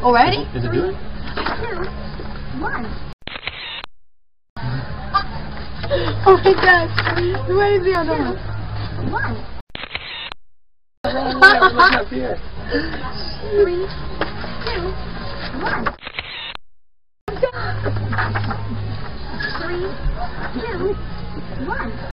Already? Is it doing? 2, 1. Oh my god. Where is the other one? 1. Look up here. 3, 2, 1. 3, 2, 1.